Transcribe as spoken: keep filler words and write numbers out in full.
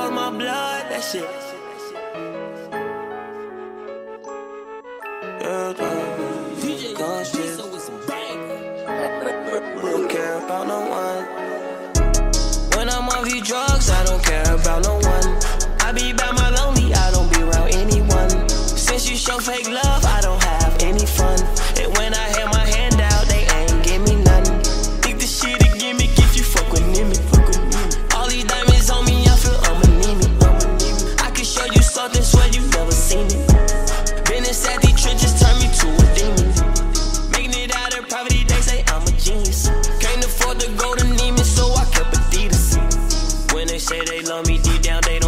froze my blood, that shit. Yeah, D J God's shit. Lisa with some bang. Don't care about no one. When I'm on these drugs, I don't care about no one. I be by my lonely, I don't be around anyone. Since you show fake love, I don't have any fun. And when I had my hand out, they ain't give me nothing. Think this shit a gimmick if you fuck with me. All these diamonds on me, I feel I'm anemic. I can show you something, swear you never seen it. Been inside these trenches, turn me to a demon. Making it out of poverty, they say I'm a genius. Can't afford to go to Neiman, so I kept Adidas. When they say they love me deep down, they don't